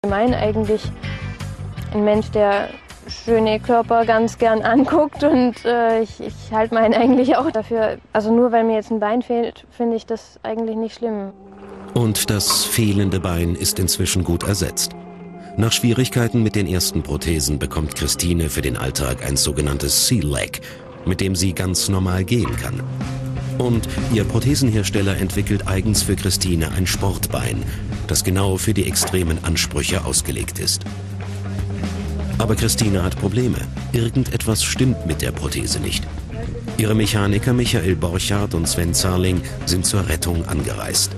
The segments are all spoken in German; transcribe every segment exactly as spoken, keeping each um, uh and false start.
allgemein eigentlich ein Mensch, der schöne Körper ganz gern anguckt und äh, ich, ich halte meinen eigentlich auch dafür. Also nur weil mir jetzt ein Bein fehlt, finde ich das eigentlich nicht schlimm. Und das fehlende Bein ist inzwischen gut ersetzt. Nach Schwierigkeiten mit den ersten Prothesen bekommt Christine für den Alltag ein sogenanntes Sea Leg, mit dem sie ganz normal gehen kann. Und ihr Prothesenhersteller entwickelt eigens für Christine ein Sportbein, das genau für die extremen Ansprüche ausgelegt ist. Aber Christine hat Probleme. Irgendetwas stimmt mit der Prothese nicht. Ihre Mechaniker Michael Borchardt und Sven Zarling sind zur Rettung angereist.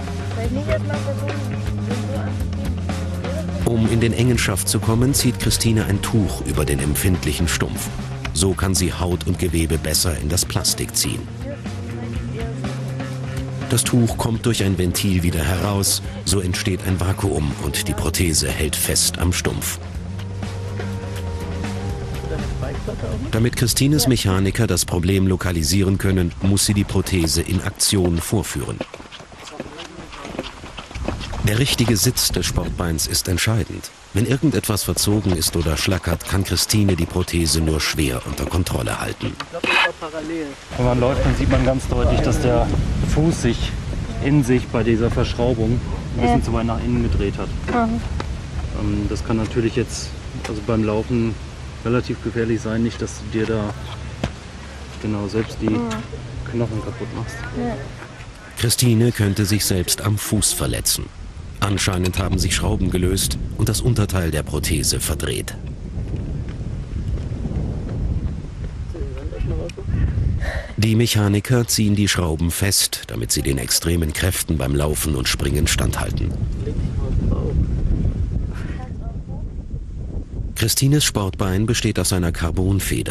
Um in den engen Schaft zu kommen, zieht Christine ein Tuch über den empfindlichen Stumpf. So kann sie Haut und Gewebe besser in das Plastik ziehen. Das Tuch kommt durch ein Ventil wieder heraus, so entsteht ein Vakuum und die Prothese hält fest am Stumpf. Damit Christines Mechaniker das Problem lokalisieren können, muss sie die Prothese in Aktion vorführen. Der richtige Sitz des Sportbeins ist entscheidend. Wenn irgendetwas verzogen ist oder schlackert, kann Christine die Prothese nur schwer unter Kontrolle halten. Wenn man läuft, dann sieht man ganz deutlich, dass der Fuß sich in sich bei dieser Verschraubung ein bisschen zu weit nach innen gedreht hat. Mhm. Das kann natürlich jetzt also beim Laufen relativ gefährlich sein, nicht, dass du dir da genau selbst die mhm. Knochen kaputt machst. Ja. Christine könnte sich selbst am Fuß verletzen. Anscheinend haben sich Schrauben gelöst und das Unterteil der Prothese verdreht. Die Mechaniker ziehen die Schrauben fest, damit sie den extremen Kräften beim Laufen und Springen standhalten. Christines Sportbein besteht aus einer Carbonfeder.